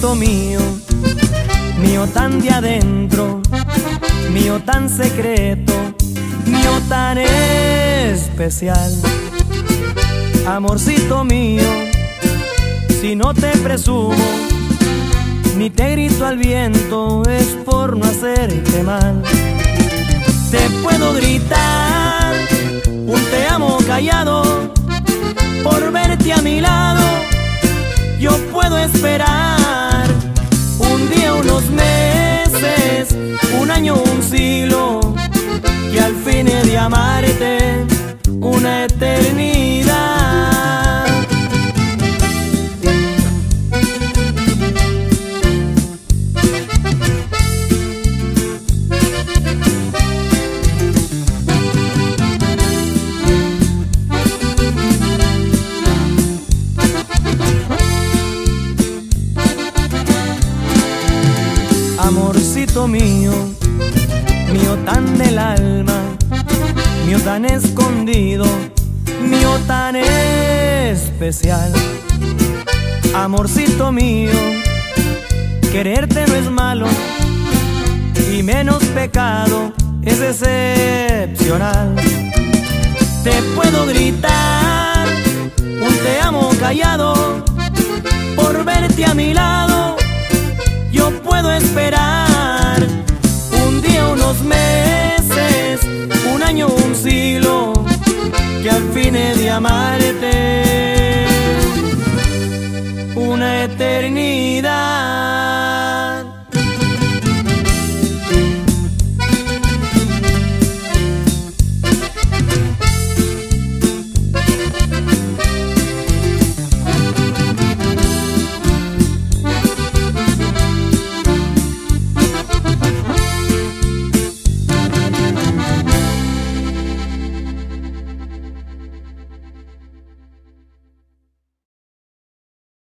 amorcito mío, mío tan de adentro, mío tan secreto, mío tan especial. Amorcito mío, si no te presumo, ni te grito al viento, es por no hacerte mal. Te puedo gritar un te amo callado, por verte a mi lado yo puedo esperar un día, unos meses, un año, un siglo, que al fin he de amarte una eternidad. Amorcito mío, mío tan del alma, mío tan escondido, mío tan especial. Amorcito mío, quererte no es malo y menos pecado, es excepcional. Te puedo gritar un te amo callado, por verte a mi lado yo puedo esperar un día, unos meses, un año, un siglo, que al fin he de amarte